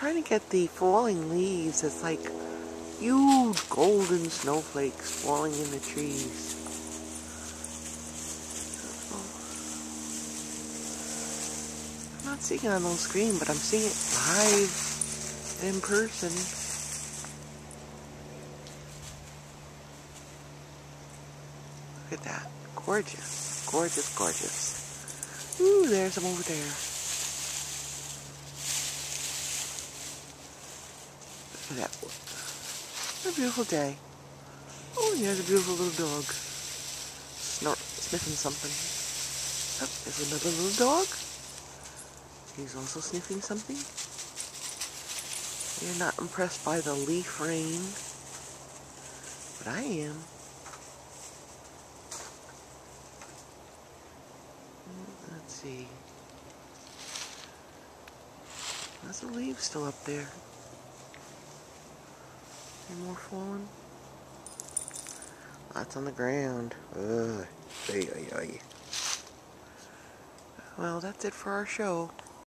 trying to get the falling leaves. It's like huge golden snowflakes falling in the trees. I'm not seeing it on the screen, but I'm seeing it live and in person. Look at that. Gorgeous. Gorgeous, gorgeous. Ooh, there's them over there. Look at that. What a beautiful day. Oh, and there's a beautiful little dog. Sniffing something. Oh, there's another little dog. He's also sniffing something. You're not impressed by the leaf rain, but I am. Let's see. There's the leaves still up there. Any more falling? That's on the ground. Ugh. Well, that's it for our show.